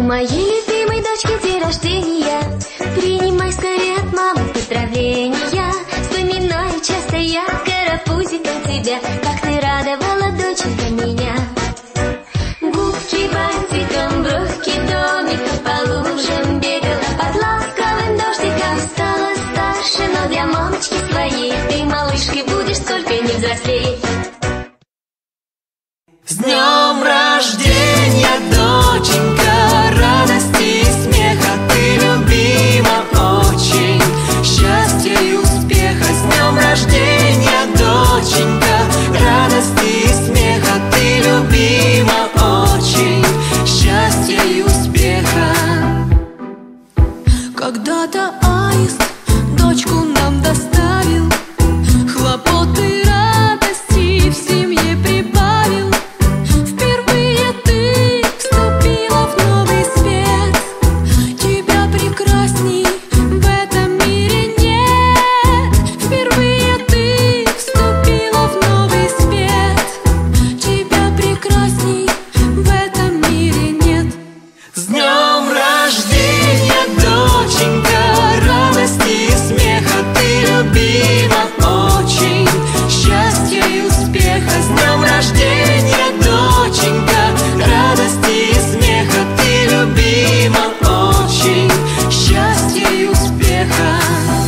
Моей любимой дочке день рождения, принимай скорее от мамы поздравления. Вспоминаю часто я карапузиком тебя, как ты радовала, доченька, меня. Губки бантиком, бровки домиком, по лужам бегала, под ласковым дождиком стала старше, но для мамочки своей ты малышкой будешь, только не взрослей. С днем рождения, доченька, радости и смеха, ты любима очень, счастья и успеха. С днем рождения, доченька, радости и смеха, ты любима очень, счастья и успеха. Когда-то аист дочку нам доставил, хлопоты, радости в семье прибавил. Впервые ты вступила в новый свет, тебя прекрасней в этом мире нет. Впервые ты вступила в новый свет, тебя прекрасней в этом мире нет. С днем рождения, доченька, радости и смеха, ты любима очень, счастья и успеха. С днем рождения, доченька, радости и смеха, ты любима очень, счастья и успеха.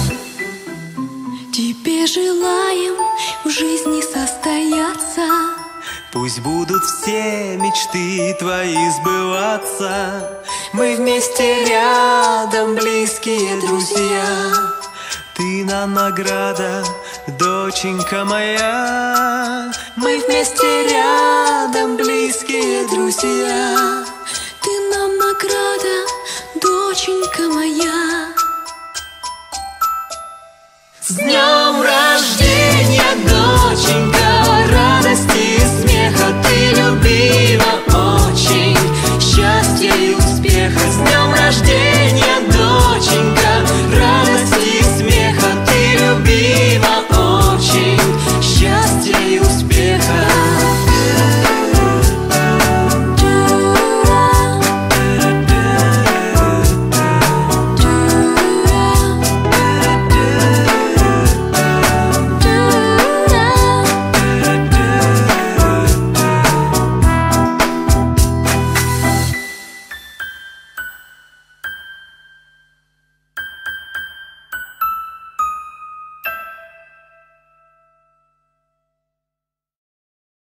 Тебе желаем в жизни состояться, Пусть будут все мечты твои сбываться. Мы вместе рядом, близкие друзья. Ты нам награда, доченька моя. Мы вместе рядом, близкие друзья. ты нам награда, доченька моя. С днем рождения, доченька,